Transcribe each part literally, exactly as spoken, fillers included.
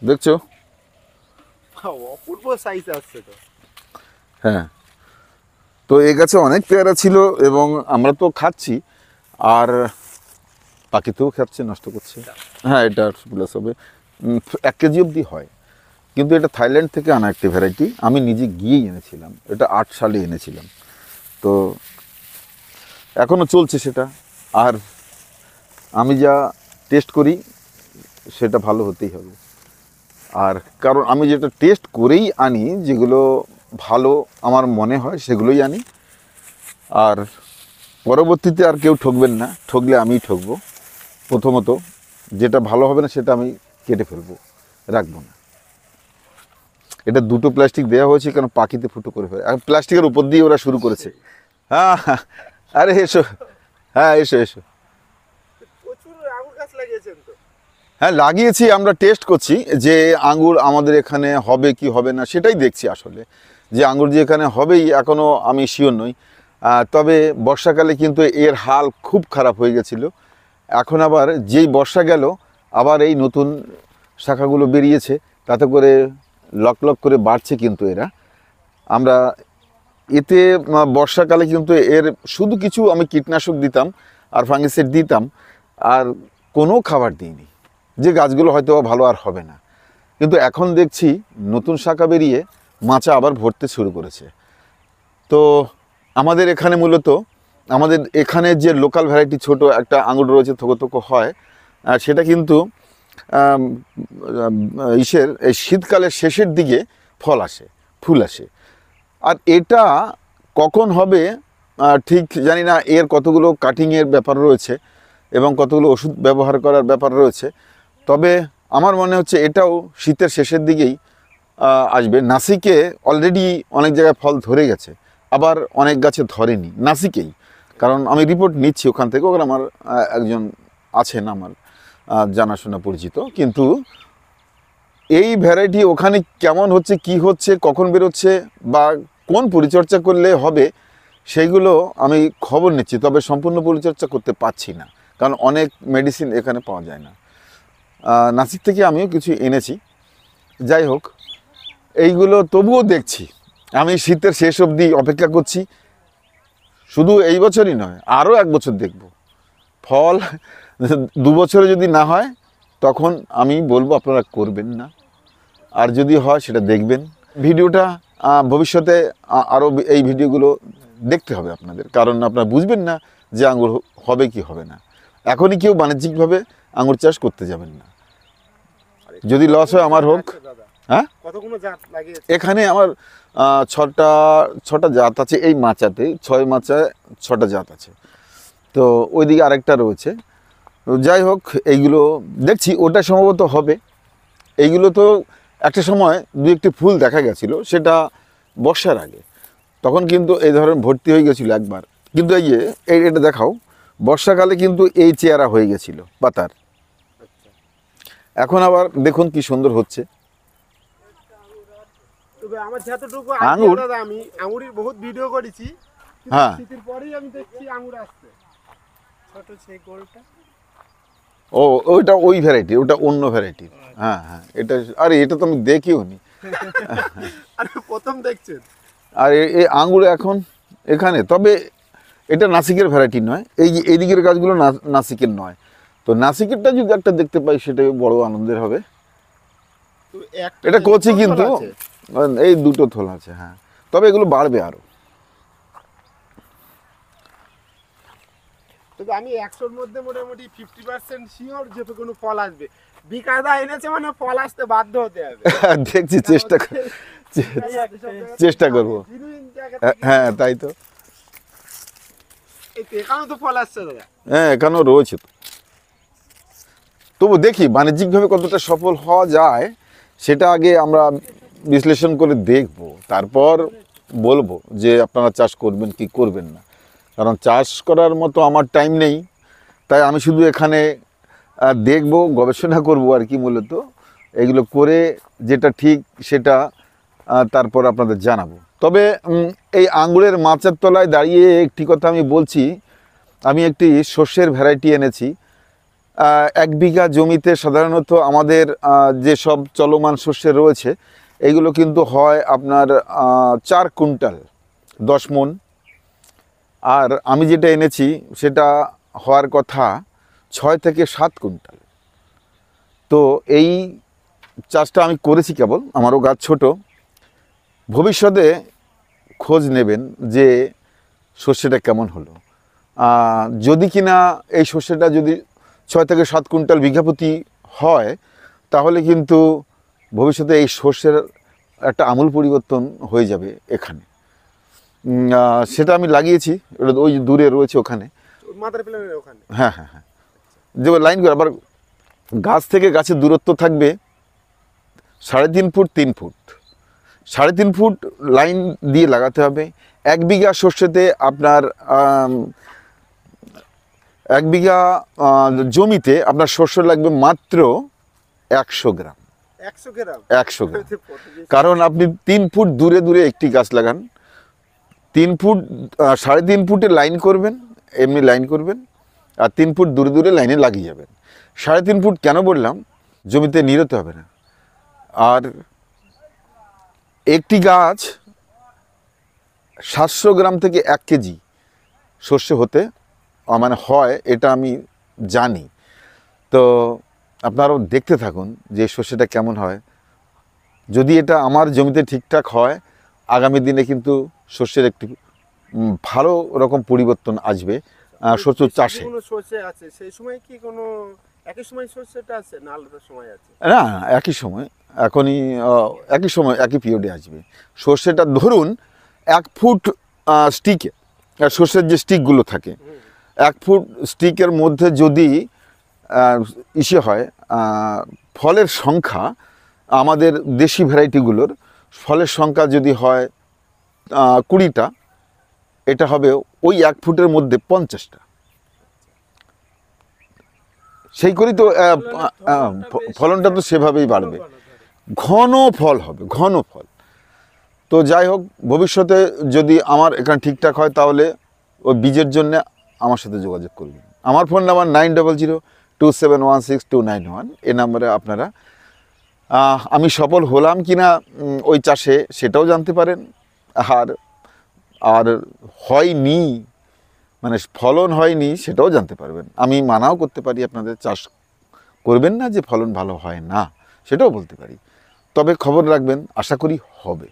দেখছো? অপূর্ব সাইজ আসছে তো। হ্যাঁ, তো এই গাছে অনেক পেয়ারা ছিল এবং আমরা তো খাচ্ছি, আর পাখিতেও খাচ্ছে, নষ্ট করছে। হ্যাঁ, এটা প্লাস হবে উম, এক কেজি অবধি হয়, কিন্তু এটা থাইল্যান্ড থেকে আনা একটি ভ্যারাইটি। আমি নিজে গিয়েই এনেছিলাম, এটা আট সালে এনেছিলাম। তো এখনও চলছে সেটা। আর আমি যা টেস্ট করি সেটা ভালো হতেই হবে। আর কারণ আমি যেটা টেস্ট করেই আনি, যেগুলো ভালো আমার মনে হয় সেগুলোই আনি। আর পরবর্তীতে আর কেউ ঠকবেন না, ঠকলে আমিই ঠকবো। প্রথমত যেটা ভালো হবে না সেটা আমি কেটে ফেলবো, রাখবো না। এটা দুটো প্লাস্টিক দেওয়া হয়েছে কারণ পাখিতে ফুটো করে ফেলে। এখন প্লাস্টিকের উপর দিয়ে ওরা শুরু করেছে। হ্যাঁ, আরে এসো, হ্যাঁ এসো এসো। প্রচুর আঙুর গাছ লাগিয়েছেন তো? হ্যাঁ লাগিয়েছি, আমরা টেস্ট করছি যে আঙ্গুর আমাদের এখানে হবে কি হবে না, সেটাই দেখছি আসলে। যে আঙ্গুর যে এখানে হবেই এখনও আমি শিওর নই। তবে বর্ষাকালে কিন্তু এর হাল খুব খারাপ হয়ে গেছিলো। এখন আবার যেই বর্ষা গেল, আবার এই নতুন শাখাগুলো বেরিয়েছে, তাতে করে লক লক করে বাড়ছে। কিন্তু এরা আমরা এতে বর্ষাকালে কিন্তু এর শুধু কিছু আমি কীটনাশক দিতাম আর ফাঙ্গিসাইড দিতাম, আর কোনো খাবার দিইনি, যে গাছগুলো হয়তো ভালো আর হবে না। কিন্তু এখন দেখছি নতুন শাখা বেরিয়ে মাচা আবার ভরতে শুরু করেছে। তো আমাদের এখানে মূলত আমাদের এখানে যে লোকাল ভ্যারাইটি ছোট একটা আঙুর রয়েছে, থোকো থোকো হয়, আর সেটা কিন্তু ইসের এই শীতকালের শেষের দিকে ফল আসে, ফুল আসে। আর এটা কখন হবে ঠিক জানি না। এর কতগুলো কাটিংয়ের ব্যাপার রয়েছে এবং কতগুলো ওষুধ ব্যবহার করার ব্যাপার রয়েছে। তবে আমার মনে হচ্ছে এটাও শীতের শেষের দিকেই আসবে। নাসিকে অলরেডি অনেক জায়গায় ফল ধরে গেছে, আবার অনেক গাছে ধরেনি নাসিকেই। কারণ আমি রিপোর্ট নিচ্ছি ওখান থেকে, ওখানে আমার একজন আছেন আমার জানাশোনা পরিচিত। কিন্তু এই ভ্যারাইটি ওখানে কেমন হচ্ছে, কি হচ্ছে, কখন বেরোচ্ছে বা কোন পরিচর্যা করলে হবে, সেইগুলো আমি খবর নিচ্ছি। তবে সম্পূর্ণ পরিচর্যা করতে পারছি না, কারণ অনেক মেডিসিন এখানে পাওয়া যায় না। নাসিক থেকে আমিও কিছু এনেছি। যাই হোক, এইগুলো তবুও দেখছি। আমি শীতের শেষ অবধি অপেক্ষা করছি। শুধু এই বছরই নয়, আরও এক বছর দেখব। ফল দু বছরে যদি না হয় তখন আমি বলবো আপনারা করবেন না, আর যদি হয় সেটা দেখবেন। ভিডিওটা ভবিষ্যতে আরও এই ভিডিওগুলো দেখতে হবে আপনাদের, কারণ আপনারা বুঝবেন না যে আঙুর হবে কি হবে না। এখনই কেউ বাণিজ্যিকভাবে আঙুর চাষ করতে যাবেন না। যদি লস হয় আমার হোক। হ্যাঁ, কতগুলো জাত লাগিয়েছে এখানে আমার ছটা ছটা জাত আছে। এই মাচাতে ছয় মাচায় ছটা জাত আছে। তো ওইদিকে আরেকটা রয়েছে। যাই হোক, এইগুলো দেখছি ওটা সম্ভবত হবে। এইগুলো তো একটা সময় দু একটি ফুল দেখা গেছিলো, সেটা বর্ষার আগে। তখন কিন্তু এই ধরনের ভর্তি হয়ে গেছিলো একবার। কিন্তু এই যে এটা দেখাও, বর্ষাকালে কিন্তু এই চেহারা হয়ে গেছিলো পাতার। এখন আবার দেখুন কি সুন্দর হচ্ছে। তবে আমার যতটুকু আঙুর, দাদা আমি আঙুরের বহুত ভিডিও করেছি, হ্যাঁ শীতের পরেই আমি দেখছি আঙুর আসছে। ছোট সেই গোলটা, ও ওইটা ওই ভ্যারাইটি, ওটা অন্য ভ্যারাইটি। হ্যাঁ হ্যাঁ, এটা আরে এটা তো আমি দেখিও নি। আরে প্রথম দেখছেন। আর এই আঙুর এখন এখানে, তবে এটা নাসিকের ভ্যারাইটি নয়। এই যে এইদিকের গাছগুলো নাসিকের নয়। তো নাসিকেরটা যদি একটা দেখতে পাই সেটাই বড় আনন্দের হবে। এটা কচি, কিন্তু এই দুটো থোল আছে। হ্যাঁ, তবে এগুলো বাড়বে আরো। তবে আমি একশোর মধ্যে মোটামুটি ফিফটি পার্সেন্ট শিওর যে কোনো ফল আসবে। বিকাদা এনেছে মানে ফল আসতে বাধ্য হতে হবে। দেখছি, চেষ্টা চেষ্টা করবো। হ্যাঁ তাই তো, এখানেও তো ফল আসছে দাদা। হ্যাঁ এখানেও রয়েছে তো। তবু দেখি বাণিজ্যিকভাবে কতটা সফল হওয়া যায় সেটা আগে আমরা বিশ্লেষণ করে দেখব, তারপর বলবো যে আপনারা চাষ করবেন কি করবেন না। কারণ চাষ করার মতো আমার টাইম নেই, তাই আমি শুধু এখানে দেখব, গবেষণা করব আর কি। মূলত এগুলো করে যেটা ঠিক সেটা তারপর আপনাদের জানাবো। তবে এই আঙুরের মাচার তলায় দাঁড়িয়ে একটি কথা আমি বলছি, আমি একটি শস্যের ভ্যারাইটি এনেছি। আহ, এক বিঘা জমিতে সাধারণত আমাদের আহ, যেসব চলমান শস্য রয়েছে এগুলো কিন্তু হয় আপনার আহ, চার কুইন্টাল দশ মণ। আর আমি যেটা এনেছি সেটা হওয়ার কথা ছয় থেকে সাত কুইন্টাল। তো এই চাষটা আমি করেছি কেবল, আমারও গাছ ছোট। ভবিষ্যতে খোঁজ নেবেন যে শস্যটা কেমন হলো। আহ, যদি কিনা এই শস্যটা যদি ছয় থেকে সাত কুইন্টাল বিঘাপতি হয় তাহলে কিন্তু ভবিষ্যতে এই শস্যের একটা আমূল পরিবর্তন হয়ে যাবে এখানে। উম, আহ, সেটা আমি লাগিয়েছি, ওটা ওই দূরে রয়েছে ওখানে। মাদার প্ল্যানের ওখানে। হ্যাঁ হ্যাঁ হ্যাঁ, যে লাইন করে আবার গাছ থেকে গাছের দূরত্ব থাকবে সাড়ে তিন ফুট তিন ফুট সাড়ে তিন ফুট লাইন দিয়ে লাগাতে হবে। এক বিঘা শস্যতে আপনার আম, এক বিঘা আহ, জমিতে আপনার শস্য লাগবে মাত্র একশো গ্রাম একশো গ্রাম একশো গ্রাম কারণ আপনি তিন ফুট দূরে দূরে একটি গাছ লাগান, তিন ফুট আহ, সাড়ে তিন ফুটে লাইন করবেন, এমনি লাইন করবেন, আর তিন ফুট দূরে দূরে লাইনে লাগিয়ে যাবেন। সাড়ে তিন ফুট কেন বললাম, জমিতে নিরতে হবে না। আর একটি গাছ সাতশো গ্রাম থেকে এক কেজি শস্য হতে আহ, মানে হয়, এটা আমি জানি। তো আপনারাও দেখতে থাকুন যে শস্যটা কেমন হয়। যদি এটা আমার জমিতে ঠিকঠাক হয় আগামী দিনে কিন্তু শস্যের একটি উম, ভালো রকম পরিবর্তন আসবে আহ, শস্য চাষে। কোনো শস্য আছে সেই সময় কি কোনো একই সময় শস্যটা আছে না আলাদা সময় আছে? না একই সময়, এখনই আহ, একই সময় একই পিরিয়ডে আসবে সর্ষেটা। ধরুন এক ফুট স্টিকে, সর্ষের যে স্টিকগুলো থাকে, এক ফুট স্টিকের মধ্যে যদি আহ, ইসে হয় আহ, ফলের সংখ্যা, আমাদের দেশি ভ্যারাইটিগুলোর ফলের সংখ্যা যদি হয় আহ, কুড়িটা, এটা হবে ওই এক ফুটের মধ্যে পঞ্চাশটা। সেই করেই তো আহ, আহ, ফলনটা তো সেভাবেই বাড়বে, ঘন ফল হবে, ঘন ফল। তো যাই হোক, ভবিষ্যতে যদি আমার এখানে ঠিকঠাক হয় তাহলে ওই বীজের জন্য আমার সাথে যোগাযোগ করবেন। আমার phone number nine double zero two seven one six two nine one. এই নাম্বারে আপনারা আহ, আমি সফল হলাম কি না উম, ওই চাষে সেটাও জানতে পারেন। আর আর হয়নি মানে ফলন হয়নি সেটাও জানতে পারবেন। আমি মানাও করতে পারি, আপনাদের চাষ করবেন না যে ফলন ভালো হয় না, সেটাও বলতে পারি। তবে খবর রাখবেন, আশা করি হবে।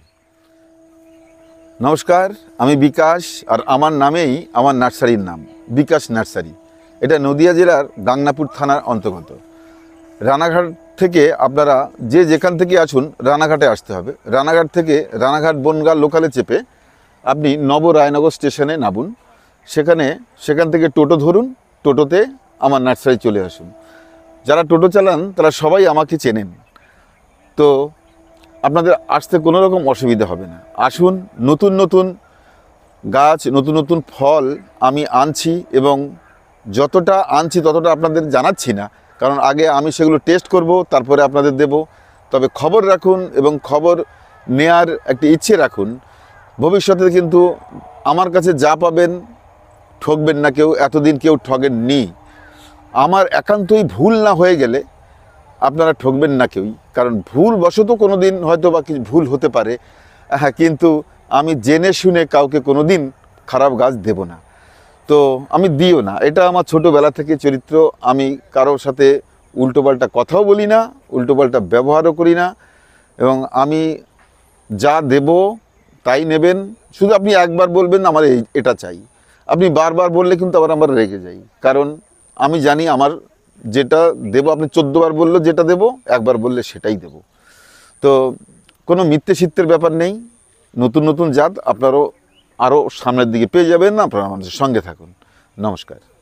নমস্কার, আমি বিকাশ, আর আমার নামেই আমার নার্সারির নাম বিকাশ নার্সারি। এটা নদিয়া জেলার গাংনাপুর থানার অন্তর্গত। রানাঘাট থেকে আপনারা যে যেখান থেকে আসুন রানাঘাটে আসতে হবে। রানাঘাট থেকে রানাঘাট বনগাঁ লোকালে চেপে আপনি নবরায়নগর স্টেশনে নামুন। সেখানে সেখান থেকে টোটো ধরুন, টোটোতে আমার নার্সারি চলে আসুন। যারা টোটো চালান তারা সবাই আমাকে চেনেন, তো আপনাদের আসতে কোনো রকম অসুবিধা হবে না। আসুন, নতুন নতুন গাছ, নতুন নতুন ফল আমি আনছি, এবং যতটা আনছি ততটা আপনাদের জানাচ্ছি না, কারণ আগে আমি সেগুলো টেস্ট করব, তারপরে আপনাদের দেব। তবে খবর রাখুন এবং খবর নেয়ার একটা ইচ্ছে রাখুন। ভবিষ্যতে কিন্তু আমার কাছে যা পাবেন ঠকবেন না কেউ, এতদিন কেউ ঠগেননি। আমার একান্তই ভুল না হয়ে গেলে আপনারা ঠকবেন না কেউই, কারণ ভুল বশত কোনো দিন হয়তো বা কিছু ভুল হতে পারে, হ্যাঁ, কিন্তু আমি জেনে শুনে কাউকে কোনো দিন খারাপ গাছ দেব না, তো আমি দিও না। এটা আমার ছোটোবেলা থেকে চরিত্র। আমি কারোর সাথে উল্টোপাল্টা কথাও বলি না, উল্টোপাল্টা ব্যবহারও করি না, এবং আমি যা দেব তাই নেবেন। শুধু আপনি একবার বলবেন আমার এই এটা চাই, আপনি বারবার বললে কিন্তু আবার আমার রেগে যাই, কারণ আমি জানি আমার যেটা দেব, আপনি চোদ্দোবার বললেও যেটা দেব, একবার বললে সেটাই দেব। তো কোনো মিথ্যে সিত্যের ব্যাপার নেই। নতুন নতুন জাত আপনারও আরও সামনের দিকে পেয়ে যাবেন, আপনারা আমাদের সঙ্গে থাকুন। নমস্কার।